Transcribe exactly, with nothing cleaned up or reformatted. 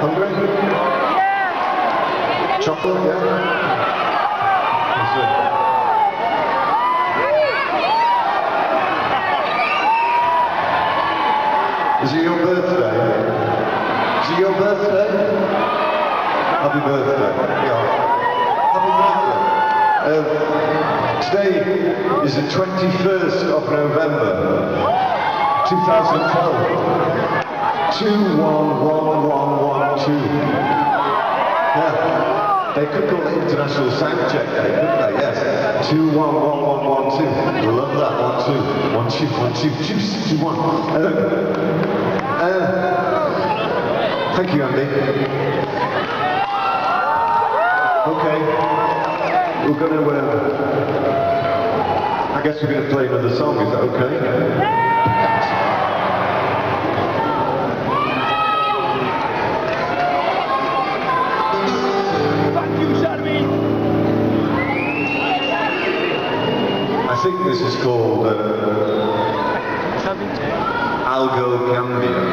Hungry? Yeah. Chocolate, yeah? That's it. Is it your birthday? Is it your birthday? Happy birthday. Yeah. Happy birthday. Um, today is the twenty-first of November, two thousand twelve. two one one one one two. Yeah. They could call it International Sound Check Day, couldn't they? Yes. two one one one one two. I love that. one two. one two one two two two one. Um, uh, thank you, Andy. Okay. We're going to, uh, I guess we're going to play another song, is that okay? Fuck you, Sharmy! I think this is called uh, Algo Cambia.